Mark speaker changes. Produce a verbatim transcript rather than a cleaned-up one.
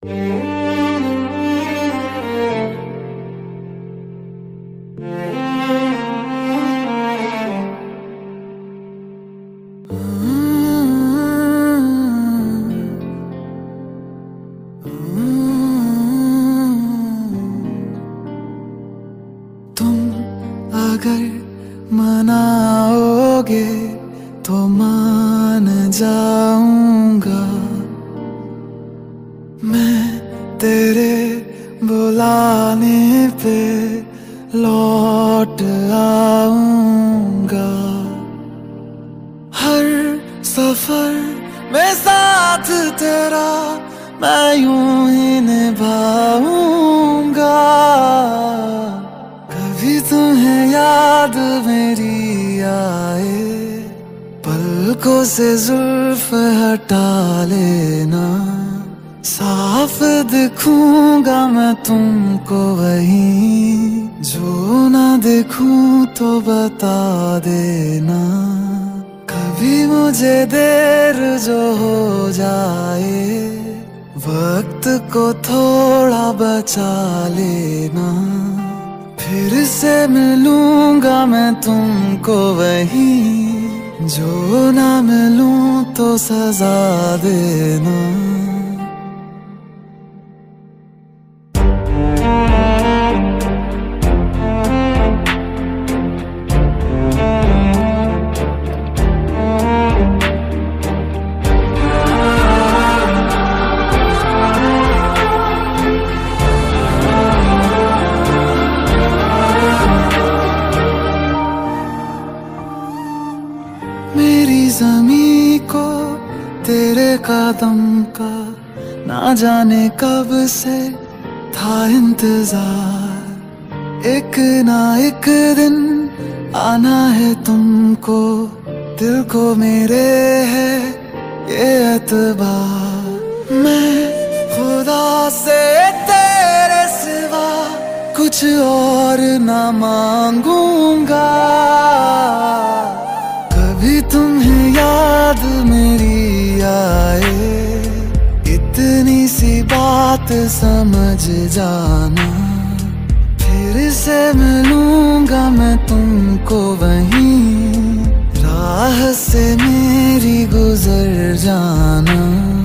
Speaker 1: तुम अगर मनाओगे तो मान जाऊंगा, मैं तेरे बुलाने पे लौट आऊंगा। हर सफर में साथ तेरा मैं यूं ही निभाऊंगा। कभी तुम्हें याद मेरी आए, पलकों से जुल्फ हटा लेना। साफ दिखूंगा मैं तुमको वहीं, जो ना दिखूं तो बता देना। कभी मुझे देर जो हो जाए, वक्त को थोड़ा बचा लेना। फिर से मिलूंगा मैं तुमको वहीं, जो ना मिलूं तो सजा देना। मेरी ज़मीं को तेरे कदम का ना जाने कब से था इंतजार। एक ना एक दिन आना है तुमको, दिल को मेरे है ये एतबार। मैं खुदा से तेरे सिवा कुछ और ना मांगूंगा। कभी तुम्हें याद मेरी आए, इतनी सी बात समझ जाना। फिर से मिलूंगा मैं तुमको वहीं, राह से मेरी गुजर जाना।